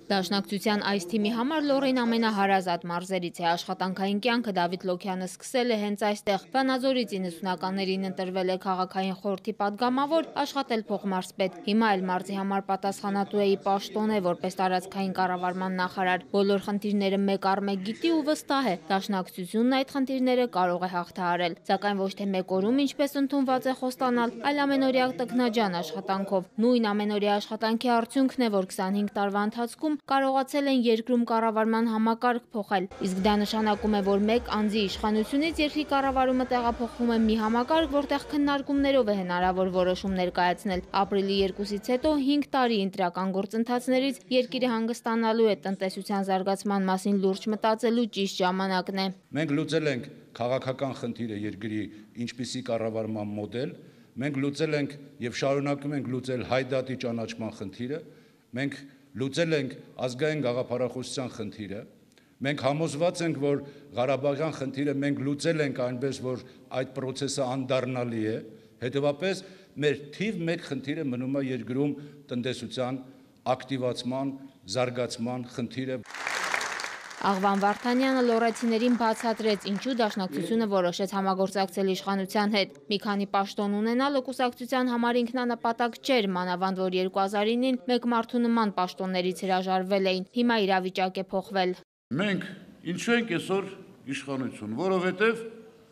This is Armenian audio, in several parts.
Դաշնակցության այս թիմի համար Լոռին ամենահարազատ մարզերից է։ Աշխատանքային կյանքը Դավիթ Լոքյանը սկսել է հենց այստեղ։ Վանաձորից 90-ականներին ընտրվել է քաղաքային խորհրդի падգամավոր, աշխատել փոխմարզպետ։ Հիմա էլ մարզի համար պատասխանատու է պաշտոն է որպես տարածքային կառավարման նախարար։ Բոլոր խնդիրները մեկ առ մեկ գիտի ու վստահ է։ Դաշնակցությունն այդ խնդիրները կարող է հաղթահարել, սակայն ոչ թե մեկ օրում, ինչպես ընդունված է խոստանալ, այլ ամենօրյա տքնաջան աշխատանքով։ Նույն ամենօրյա աշխատանքի արդյունքն է, որ 25 տարվա ընթացքում կարողացել են երկրում կառավարման համակարգ փոխել, իսկ դա նշանակում է, որ մեկ անձի իշխանությունից երկրի կառավարումը տեղափոխվում է մի համակարգ, որտեղ քննարկումներով է հնարավոր որոշումներ կայացնել։ Ապրիլի 2-ից հետո 5 տարի ընտրական գործընթացներից երկիրը հանգստանալու է, տնտեսության զարգացման մասին լուրջ մտածելու ճիշտ ժամանակն է։ Մենք լուծել ենք քաղաքական խնդիրը երկրի ինչպիսի կառավարման մոդել, մենք լուծել ենք եւ շարունակում ենք լուծել հայդատի ճանաչման խնդիրը, մենք լուծել ենք ազգային գաղափարախոսության խնդիրը, մենք համոզված ենք, որ Ղարաբաղյան խնդիրը մենք լուծել ենք այնպես, որ այդ process-ը անդառնալի է, հետևաբար մեր թիվ 1 խնդիրը մնում է երկրում տնտեսության ակտիվացման, զարգացման խնդիրը։ Աղվան Վարդանյանը լոռեցիներին բացատրեց, ինչու դաշնակցությունը որոշեց համագործակցել իշխանության հետ։ Մի քանի պաշտոն ունենալը կուսակցության համար ինքնանպատակ չէր, մանավանդ որ 2009-ին մեկ մարդու նման պաշտոններից հրաժարվել էին։ Հիմա իրավիճակ է փոխվել։ Մենք ինչու ենք այսօր իշխանություն, որովհետև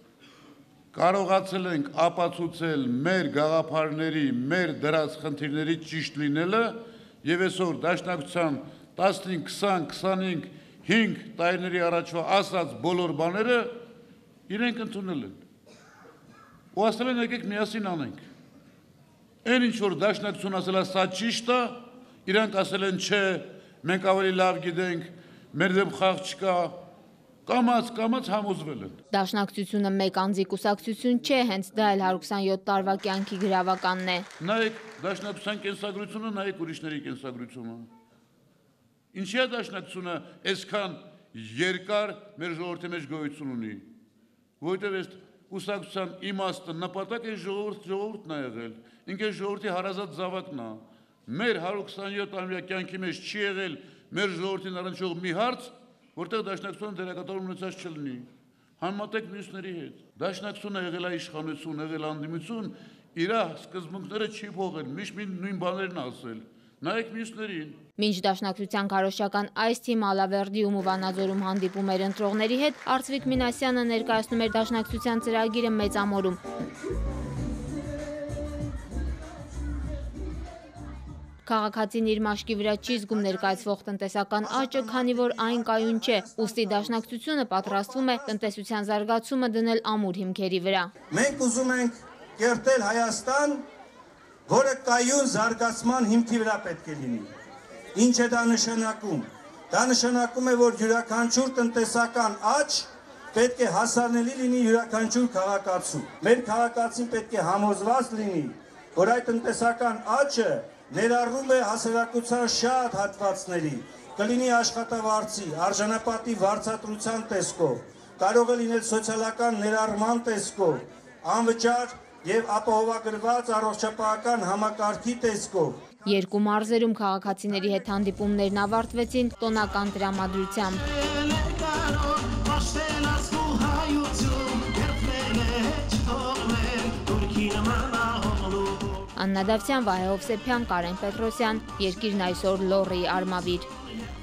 կարողացել ենք ապացուցել մեր գաղափարների, մեր դրած խնդիրների ճիշտ լինելը եւ այսօր դաշնակցության 15, 20, 25 5 տարիների առաջվա ասած բոլոր բաները իրենք ընդունել են։ Ու ասել են եկեք միասին անենք։ Այն ինչ որ դաշնակցություն ասել է սա ճիշտ է, իրանք ասել են չէ, մենք ավելի լավ գիտենք, մեր դեմ խաղ չկա, կամաց համոզվել են։ Դաշնակցությունը մեկ անձի կուսակցություն չէ, հենց դա էլ 127 տարվա կյանքի գրավականն է։ Նայեք դաշնակցության կենսագրությունը, նայեք ուրիշների կենսագրությունը։ Ինչի է դաշնակցությունը այսքան երկար մեր ժողովրդի մեջ գոյություն ունի, որովհետև այս կուսակցության իմաստը նպատակը ժողովուրդն է եղել, ինքը ժողովրդի հարազատ զավակն է, մեր 127 տարվա կյանքի մեջ չի եղել մեր ժողովրդին առնչող մի հարց, որտեղ դաշնակցությունը դերակատարում ունեցած չլինի, համատեք մյուսների հետ։ Դաշնակցությունը եղել է իշխանություն, եղել անդիմություն, իր սկզբունքները չի փոխել, միշտ նույն բաներն ասել։ Նայեք մյուսներին։ Մինչ դաշնակցության քարոզչական այս թիմը Ալավերդիում ու Վանաձորում հանդիպում էր ընտրողների հետ, Արծվիկ Մինասյանը ներկայացնում էր դաշնակցության ծրագիրը Մեծամորում։ Քաղաքացին իր մաշկի վրա չի զգում ներկայացվող տնտեսական աճը, քանի որ այն կայուն չէ, ուստի դաշնակցությունը պատրաստվում է տնտեսության զարգացումը դնել ամուր հիմքերի վրա։ Մենք ուզում ենք կերտել Հայաստան, որը կայուն զարգացման հիմքի վրա պետք է լինի։ Ինչ է դա նշանակում։ Դա նշանակում է, որ յուրաքանչյուր տնտեսական աճ պետք է հասանելի լինի յուրաքանչյուր քաղաքացու։ Մեր քաղաքացին պետք է համոզված լինի, որ այդ տնտեսական աճը ներառում է հասարակության շատ հատվածների, կլինի աշխատավարձի, արժանապատի վարձատրության տեսքով, կարող է լինել սոցիալական ներառման տեսքով, անվճար եւ ապահովագրված առողջապահական համակարգի տեսքով։ Երկու մարզերում քաղաքացիների հետ հանդիպումներն ավարտվեցին տոնական տրամադրությամբ։ Աննա Դավթյան, Վահե Հովսեփյան, Կարեն Պետրոսյան, Երկիրն այսօր, Լոռի Արմավիր։